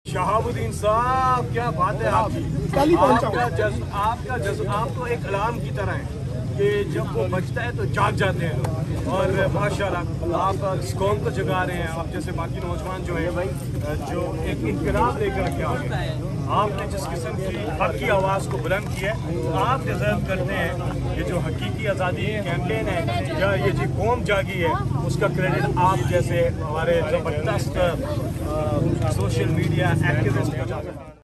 शहाबुद्दीन साहब, क्या बात है आपकी। आप तो एक अलार्म की तरह हैं कि जब वो बजता है तो जाग जाते हैं लोग। और माशाल्लाह आप इस कौम को जगा रहे हैं। आप जैसे बाकी नौजवान जो है जो एक इनकलाब लेकर के आ गए, आपने जिस किस्म की हक की आवाज़ को बुलंद किया है, आप डिजर्व करते हैं ये जो हकीकी आज़ादी कैंपेन है या ये जो कौम जागी है, उसका क्रेडिट आप जैसे हमारे ज़बरदस्त सोशल मीडिया एक्टिविस्ट को जाता है।